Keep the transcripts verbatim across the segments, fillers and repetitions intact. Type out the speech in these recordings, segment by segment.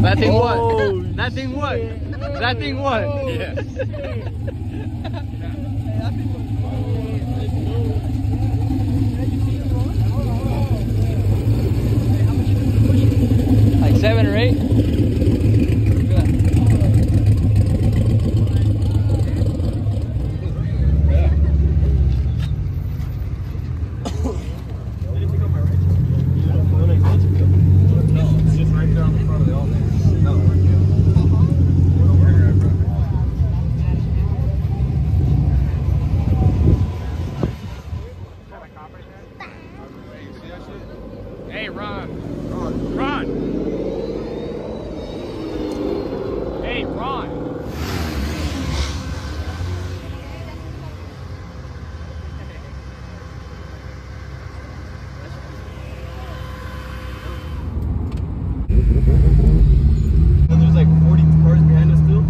That thing Oh, what? That thing what? That thing what? Yeah. Like seven or eight? Hey, Ron. Ron. Ron. Hey, Ron. There's like forty cars behind us still.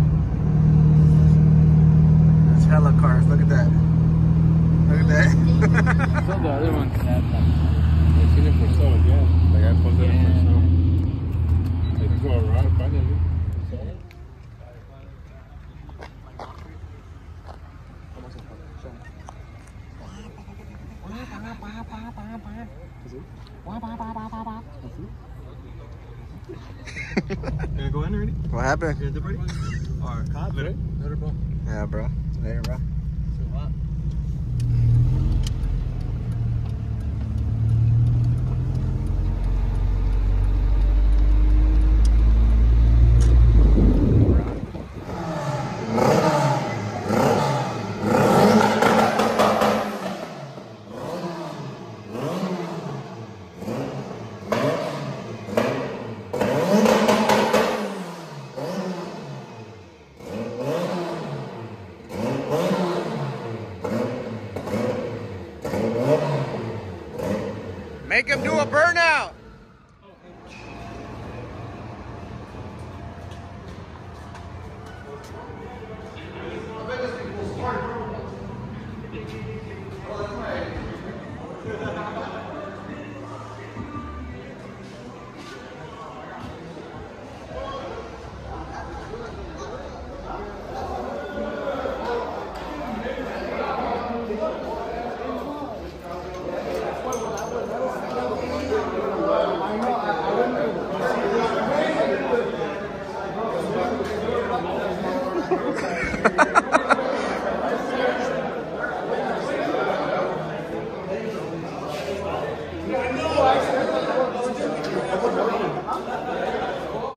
There's hella cars. Look at that. Look at that. So the other ones have like. Tiene forzado ya, la gas ponte Yeah. forzado. Hay que go around finally. Gonna go in already? What happened? You ready? Or cop? Later, later, bro. Yeah, bro. Later, bro. Make him do a burnout.